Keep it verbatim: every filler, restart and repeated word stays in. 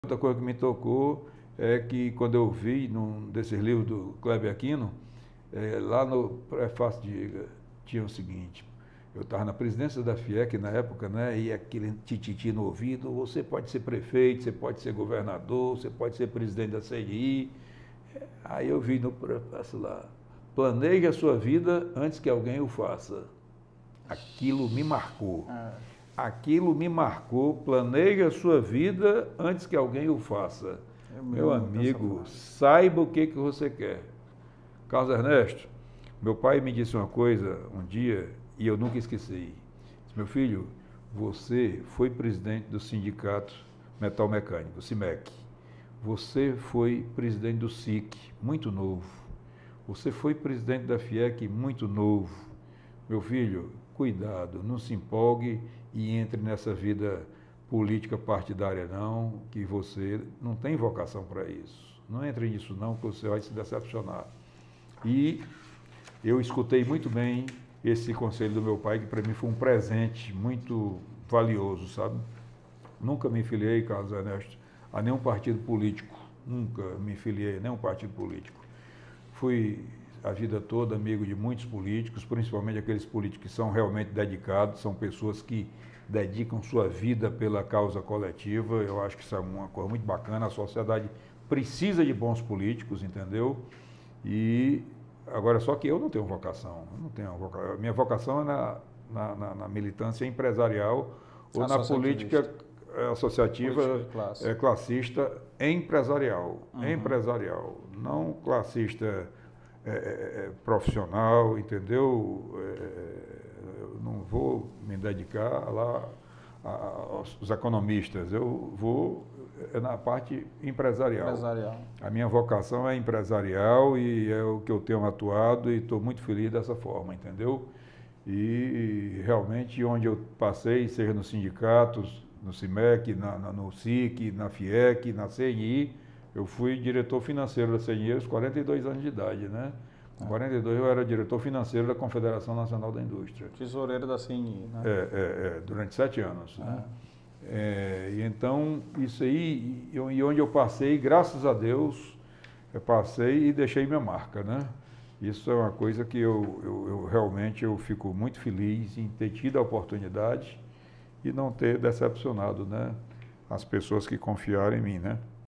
Outra coisa que me tocou é que quando eu vi num desses livros do Kleber Aquino, é, lá no prefácio de, tinha o seguinte: eu estava na presidência da FIEC na época, né, e aquele tititi no ouvido: você pode ser prefeito, você pode ser governador, você pode ser presidente da C N I. Aí eu vi no prefácio lá: planeje a sua vida antes que alguém o faça. Aquilo me marcou. Ah. Aquilo me marcou. Planeje a sua vida antes que alguém o faça. É meu amigo, saiba o que, que você quer. Carlos Ernesto, meu pai me disse uma coisa um dia e eu nunca esqueci. Disse: meu filho, você foi presidente do sindicato metal mecânico, o SIMEC. Você foi presidente do S I C, muito novo. Você foi presidente da FIEC, muito novo. Meu filho, cuidado, não se empolgue e entre nessa vida política partidária não, que você não tem vocação para isso. Não entre nisso não, que você vai se decepcionar. E eu escutei muito bem esse conselho do meu pai, que para mim foi um presente muito valioso, sabe? Nunca me filiei, Carlos Ernesto, a nenhum partido político. Nunca me filiei a nenhum partido político. Fui a vida toda amigo de muitos políticos, principalmente aqueles políticos que são realmente dedicados, são pessoas que dedicam sua vida pela causa coletiva. Eu acho que isso é uma coisa muito bacana. A sociedade precisa de bons políticos, entendeu? E agora, só que eu não tenho vocação. Eu não tenho vocação. Minha vocação é na, na, na, na militância empresarial ou na política associativa, política classe. é, classista empresarial. Uhum. Empresarial, não classista é, é, profissional, entendeu? É, eu não vou me dedicar lá aos economistas, eu vou na parte empresarial. empresarial. A minha vocação é empresarial e é o que eu tenho atuado e estou muito feliz dessa forma, entendeu? E realmente onde eu passei, seja nos sindicatos, no SIMEC, na, na, no S I C, na FIEC, na C N I, eu fui diretor financeiro da C N I aos quarenta e dois anos de idade, né? Com quarenta e dois eu era diretor financeiro da Confederação Nacional da Indústria. Tesoureiro da C N I, né? É, é, é durante sete anos. Ah. Né? É, e então, isso aí, e onde eu passei, graças a Deus, eu passei e deixei minha marca, né? Isso é uma coisa que eu, eu, eu realmente eu fico muito feliz em ter tido a oportunidade e não ter decepcionado, né, as pessoas que confiaram em mim, né?